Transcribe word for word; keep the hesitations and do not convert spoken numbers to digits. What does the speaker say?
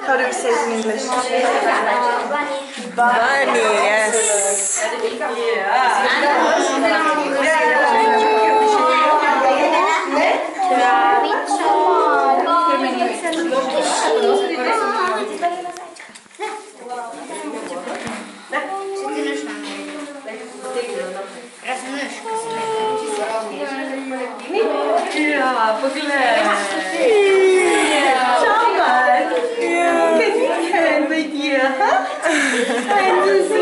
How do we say it in English? Bunny. Bunny, yes. Ja, poglej. Ciao, bud. Can you stand with you, huh?